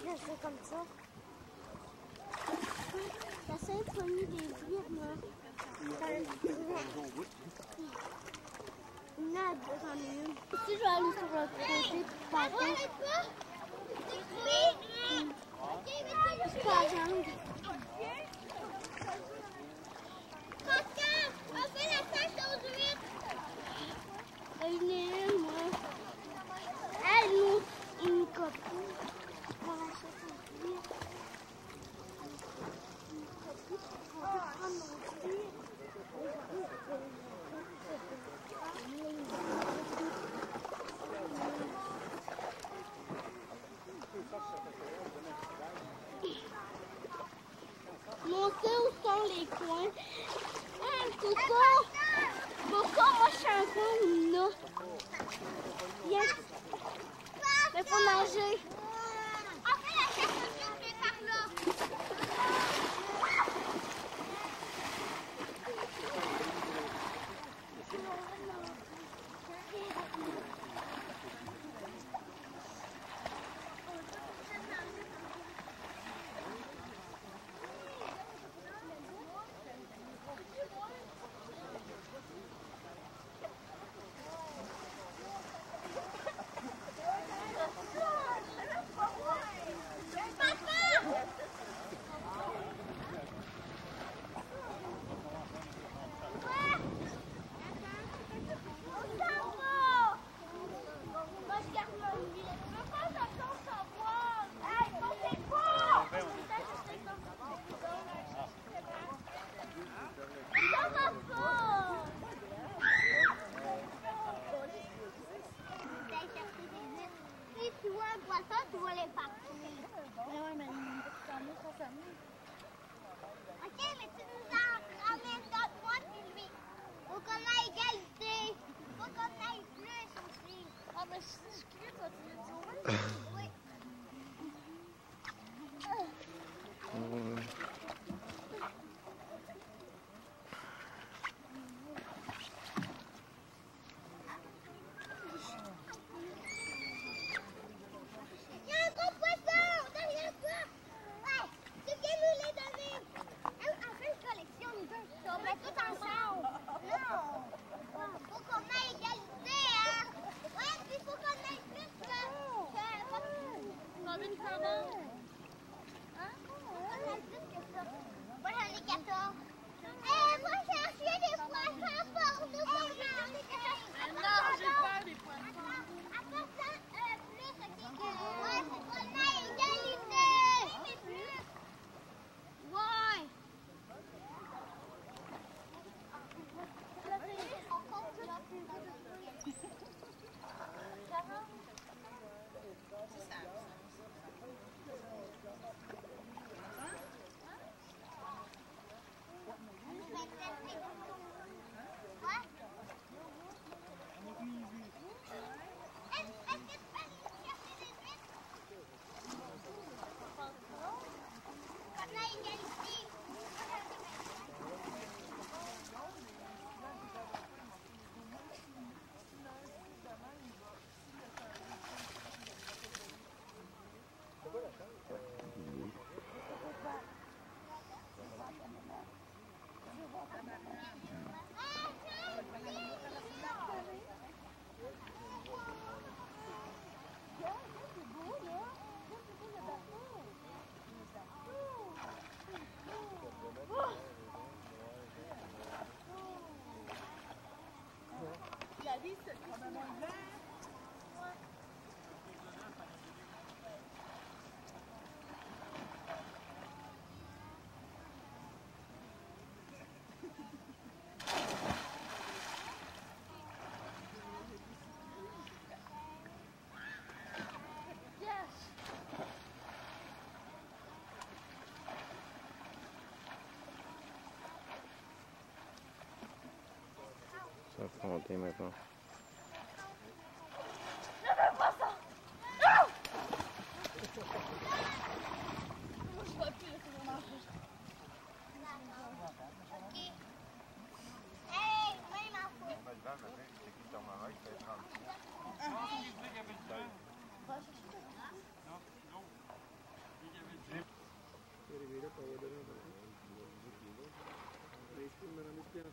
c'est comme ça. La symphonie des vires, là. J'en ai une. Si je vais aller sur le côté pour passer. C'est pas grave. On fait la tâche aux huîtres. J'en ai une, moi. Elle, une copie. On va acheter son huître. Une copie. On va prendre mon huître. Montrer où sont les coins. Ah, c'est ça. Pourquoi moi je suis encore là? Yes. Mais faut nager. On fait la chasse aux huîtres, mais par là. Tu vois les parties. Ouais, mais Ok, mais tu nous en ramènes d'autres, moi puis lui. Faut qu'on ait égalité. Faut qu'on ait plus aussi. ah, mais si je crie, toi, tu me dis Oui. Il y a un gros poisson derrière toi. Ouais, tu viens nous les donner. On fait une collection, nous deux. On met tout ensemble. Non. Faut qu'on ait égalité, hein. Ouais, puis faut qu'on ait plus que... Combien de commandes? Hein? Faut qu'on ait plus que ça. Moi, j'en ai 14. Moi, j'ai acheté des poissons pour nous pour manger. Non, j'ai peur des poissons. Attends, plus, ok? Ouais, faut qu'on ait égalité. Mais plus. Ouais. On compte là. La vie, c'est probablement vert. Ça va monter maintenant. Je veux pas ça! Non! Moi, je vois plus, c'est vraiment juste. Hey, même en fou.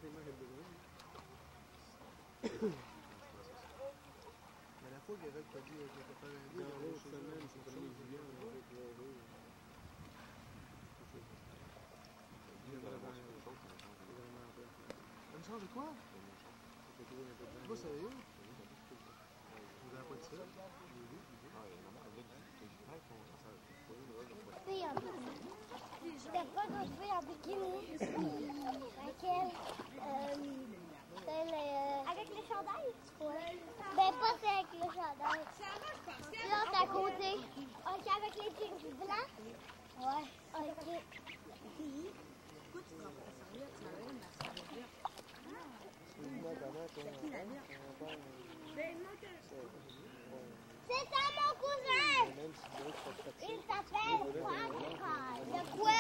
Mais la fois qu'Eric t'a dit que t'as pas un dans l'autre semaine, c'est comme Julien, on avait pleuré. Une chance de quoi? C'est pas sérieux? Vous avez pas dit ça? C'était pas d'autres filles en bikini. Laquelle? Celle avec le chandail? Ouais. Ben pas celle avec le chandail. L'autre à côté. Ok, avec les jeans blancs? Ouais. Ok. C'est ça mon cousin! Il s'appelle Pascal. De quoi?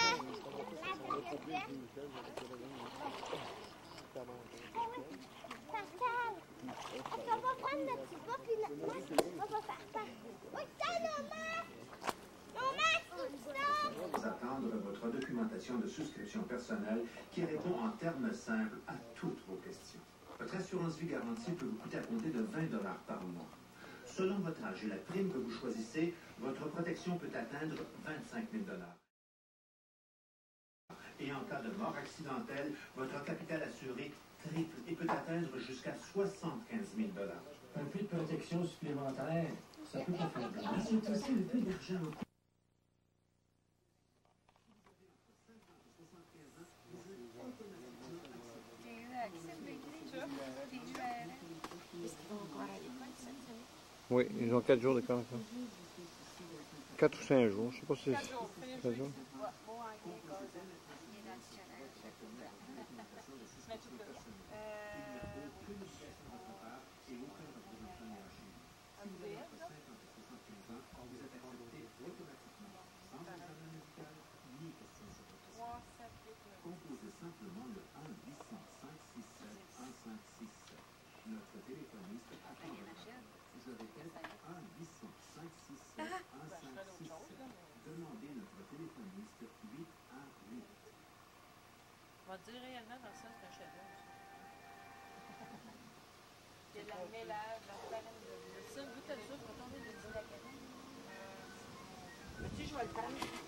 Pascal! On va prendre notre petit pas puis notre masque. On va faire ça. Oui, c'est nos masques! Nos masques, tout ça! Attendre votre documentation de souscription personnelle qui répond en termes simples à toutes vos questions. Votre assurance vie garantie peut vous coûter à compter de 20 $ par mois. Selon votre âge et la prime que vous choisissez, votre protection peut atteindre 25 000 $. Et en cas de mort accidentelle, votre capital assuré triple et peut atteindre jusqu'à 75 000 $. Un peu de protection supplémentaire, ça peut pas faire de mal. C'est aussi un peu d'argent. Oui, ils ont 4 jours de camp. 4 ou 5 jours, je sais pas si c'est 4 jours. Composez simplement le 1-800-567-1567. Notre téléphoniste attend votre appel. Je répète, 1-800-567-1567. Demandez notre téléphoniste 818. On va dire réellement dans ça, c'est un chef-d'œuvre. Il y a de la mélange, la farine de bleu. Ça, vous, t'as le jour pour tomber de 10 la canne. Tu je vais le prendre.